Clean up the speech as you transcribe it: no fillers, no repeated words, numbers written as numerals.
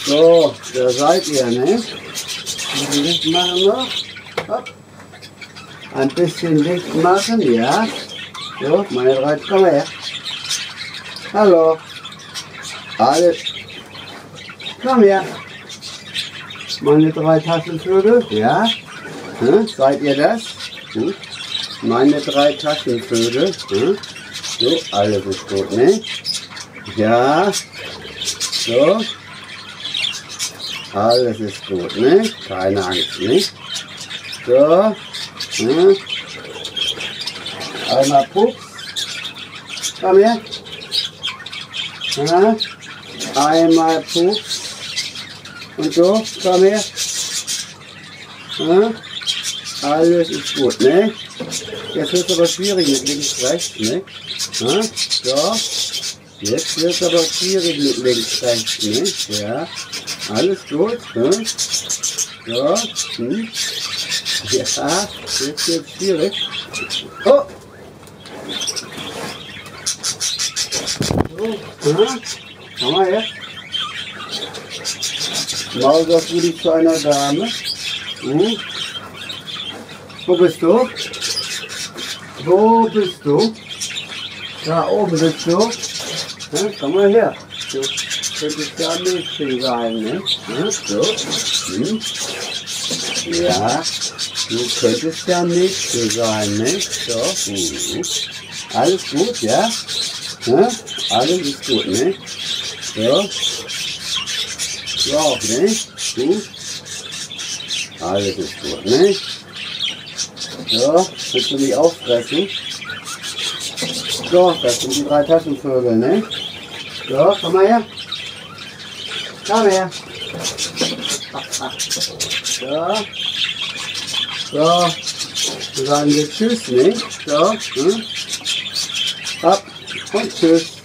So, da seid ihr, ne? Ein Licht machen noch. Hopp. Ein bisschen Licht machen, ja. So, meine drei, komm mal her. Hallo. Alle. Komm her. Meine drei Taschenvögel, ja. Hm? Seid ihr das? Hm? Meine drei Taschenvögel. Hm? So, alles ist gut, ne? Ja. So. Alles ist gut, ne? Keine Angst, ne? So. Hm? Einmal Pups. Komm her. Ja. Einmal Pups. Und so, komm her. Ja. Alles ist gut, ne? Jetzt wird es aber schwierig mit links, rechts, ne? Ja. So. Jetzt wird es aber schwierig mit links, rechts, ne? Ja. Alles gut, ne? So. Hm. Ja, jetzt wird es schwierig. Oh! So, ja. Komm mal her. Maulsack will ich zu einer Dame. Hm. Wo bist du? Wo bist du? Da oben bist du. Ja, komm mal her. Du könntest ja ein Mädchen sein, ne? Ja, so. Hm. Ja, du könntest ja ein Mädchen sein, ne? So. Hm. Alles gut, ja? Ja? Alles ist gut, ne? So. So, ne? Gut. Alles ist gut, ne? So, willst du mich auffressen? So, das sind die drei Taschenvögel, ne? So, komm mal her. Komm her. So. So. Wir sagen jetzt Tschüss, ne? So. Hm? Ab und Tschüss.